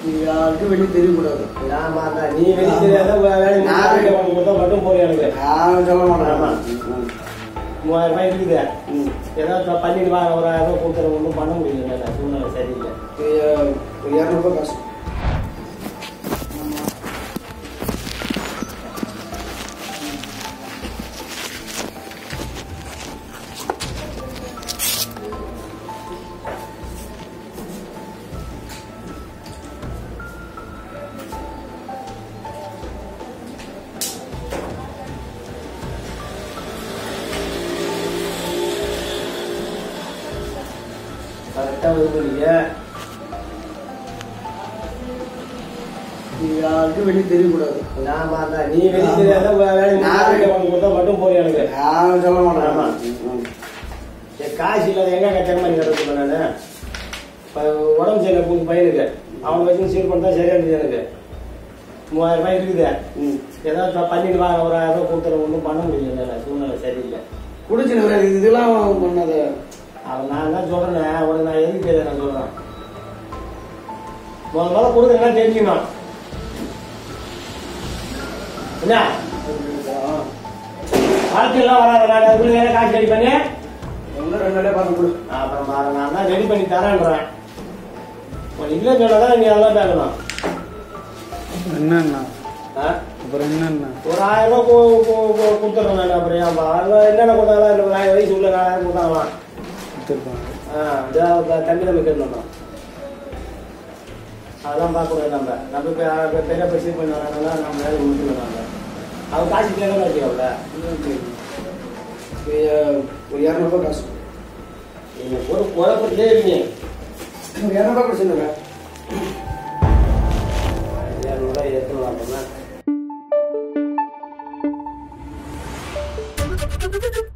யாருக்கு வெளியே தெரியக்கூடாது. ஆமா நீ வெளியே தெரியாத மட்டும் போய் எனக்கு யாரும் சொல்ல மாட்டேன். 3000 ரூபாய் இருக்குது. ஏதாவது பண்ணிட்டு வா, ஒரு 1000 ரூபாய் கொடுத்துற ஒன்றும் பண்ண முடியல, சூழ்நிலை சரியில்லை. 200 ரூபாய் காசு. கரெக்டாக வருவீங்க. யாருக்கு வெளியே தெரியக்கூடாது. ஆமா நீ வெளியே தெரியாத மட்டும் போய் எனக்கு யாரும் சொல்ல மாட்டேன். ஆமா காசு இல்லாத எங்க கட்டணமா நீ கட்ட நானு உடம்பு சரியில்லை புது பையனுக்கு, அவனை வச்சு சீர் பண்ணா சரியா இருந்தது. எனக்கு 3000 ரூபாய் இருக்குது. ஏதாவது பண்ணிட்டு வா, ஒரு 1000 ரூபாய் கொடுத்துற ஒன்றும் பண்ண முடியல, சூழ்நிலை சரியில்லை. குடிச்சு இதெல்லாம் பண்ணாத. அவன் நான் தான் சொல்றேன், உனக்கு நான் எதுக்கு தெரியல நான் சொல்றேன். முதல்ல கொடுக்குறேன்னா தெரிஞ்சுக்கணும். என்ன வாழ்க்கையெல்லாம் வராது. நான் அதுக்குள்ள காசு ரெடி பண்ணி ஒன்னும் 2 நாளே பார்த்து கொடு. அப்புறம் பாரு, நான் தான் ரெடி பண்ணி தரேன்றேன். இல்லை சொன்னதான் நீ அதெல்லாம் பேசணும். என்னண்ணா அப்புறம் என்னண்ணா ஒரு 1000 ரூபாய் கொடுத்துட்றேன் நான். அப்புறம் என்னென்ன கொடுத்தாலும் 1000 வயசு உள்ள 4000 கொடுத்தாங்களாம். தம்பி நம்ம கேட்கணும். அதெல்லாம் பார்க்கக்கூடாது. நம்ம பெரிய பரிசு பண்ணி வராங்கன்னா நம்ம வேலை முடிச்சுக்கிறாங்க. அவங்க காசு கேட்கலாம் வச்சுக்கோங்க. ஒரு 200 ரூபாய் காசு. நீங்கள் ஒரு குழப்பத்திலே இருக்கீங்க. 200 ரூபாய் கொடுத்துருங்க. 200 ரூபாய் எடுத்துன்னு வாங்க.